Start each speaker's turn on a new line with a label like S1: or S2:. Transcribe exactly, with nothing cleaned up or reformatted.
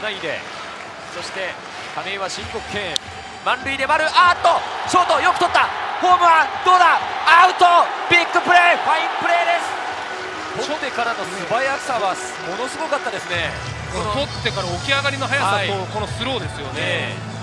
S1: ないで、そして亀井は申告敬遠、満塁で丸、あーっとショートよく取った、ホームはどうだ、アウト、ビッグプレー、ファインプレーです。取ってからの素早さはものすごかったですね。
S2: この取ってから起き上がりの速さとこのスローですよね。